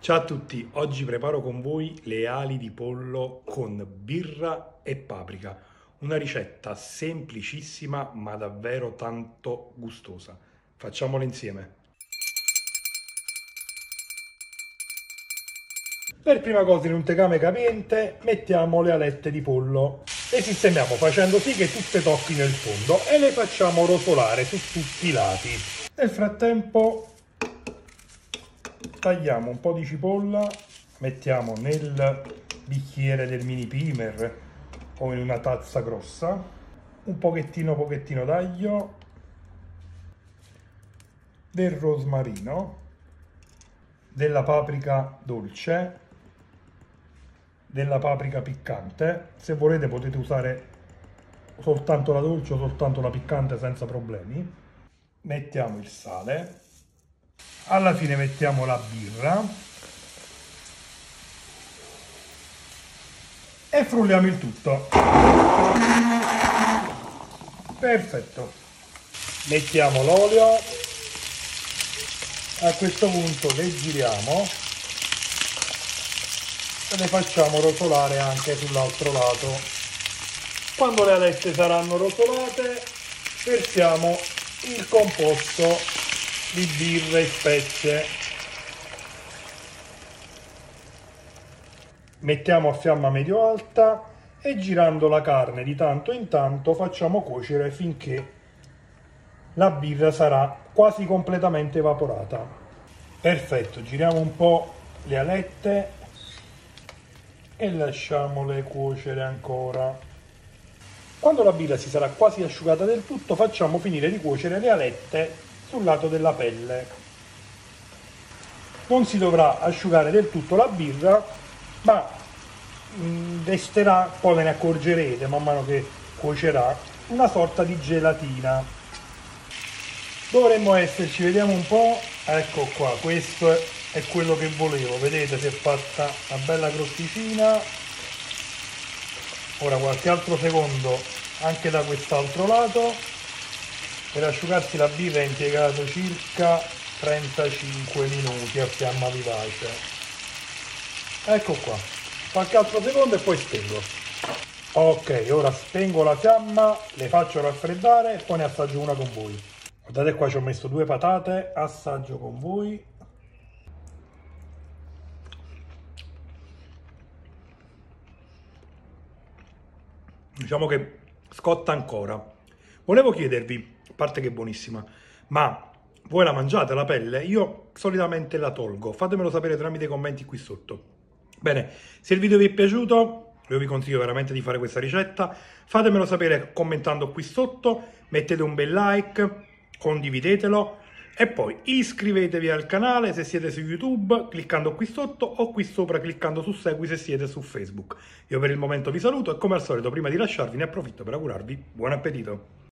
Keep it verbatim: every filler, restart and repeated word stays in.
Ciao a tutti, oggi preparo con voi le ali di pollo con birra e paprika, una ricetta semplicissima ma davvero tanto gustosa. Facciamola insieme. Per prima cosa in un tegame capiente mettiamo le alette di pollo, le sistemiamo facendo sì che tutte tocchino il fondo e le facciamo rosolare su tutti i lati. Nel frattempo tagliamo un po' di cipolla, mettiamo nel bicchiere del mini primer o in una tazza grossa, un pochettino pochettino d'aglio, del rosmarino, della paprika dolce, della paprika piccante. Se volete potete usare soltanto la dolce o soltanto la piccante senza problemi. Mettiamo il sale. Alla fine mettiamo la birra e frulliamo il tutto. Perfetto. Mettiamo l'olio. A questo punto le giriamo e le facciamo rosolare anche sull'altro lato. Quando le alette saranno rosolate, versiamo il composto di birra e spezie. Mettiamo a fiamma medio-alta e girando la carne di tanto in tanto facciamo cuocere finché la birra sarà quasi completamente evaporata. Perfetto, giriamo un po' le alette e lasciamole cuocere ancora. Quando la birra si sarà quasi asciugata del tutto, facciamo finire di cuocere le alette sul lato della pelle. Non si dovrà asciugare del tutto la birra, ma mh, resterà, poi ve ne accorgerete man mano che cuocerà, una sorta di gelatina. Dovremmo esserci, vediamo un po', ecco qua, questo è quello che volevo, vedete, si è fatta una bella crosticina. Ora qualche altro secondo anche da quest'altro lato. Per asciugarsi la birra è impiegato circa trentacinque minuti a fiamma vivace. Ecco qua, qualche altro secondo e poi spengo. Ok, ora spengo la fiamma, le faccio raffreddare e poi ne assaggio una con voi. Guardate qua, ci ho messo due patate, assaggio con voi. Diciamo che scotta ancora. Volevo chiedervi, a parte che è buonissima, ma voi la mangiate la pelle? Io solitamente la tolgo, fatemelo sapere tramite i commenti qui sotto. Bene, se il video vi è piaciuto, io vi consiglio veramente di fare questa ricetta, fatemelo sapere commentando qui sotto, mettete un bel like, condividetelo e poi iscrivetevi al canale se siete su YouTube cliccando qui sotto o qui sopra cliccando su segui se siete su Facebook. Io per il momento vi saluto e come al solito prima di lasciarvi ne approfitto per augurarvi buon appetito.